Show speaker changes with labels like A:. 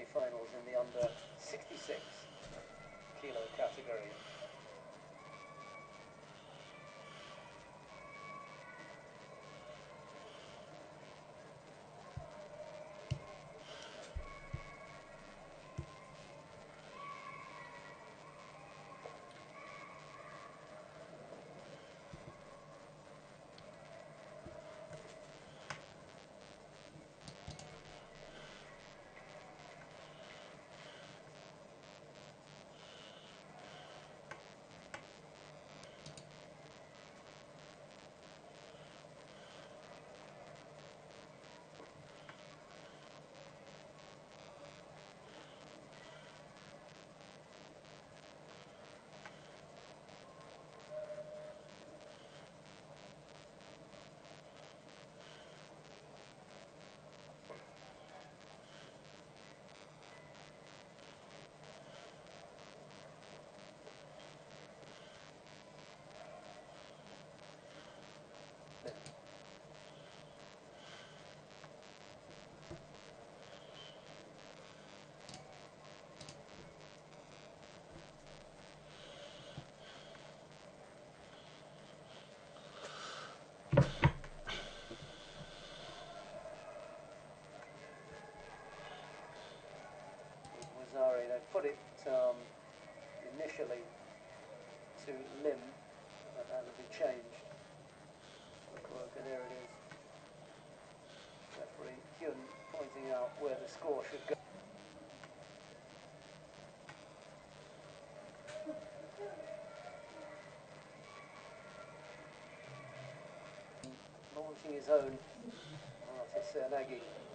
A: semi-finals in the under 66 kilo category. They put it initially to LIM, but that will be changed. FUKUOKA, there it is. Referee Hyun pointing out where the score should go. Launching his own artist Sergey.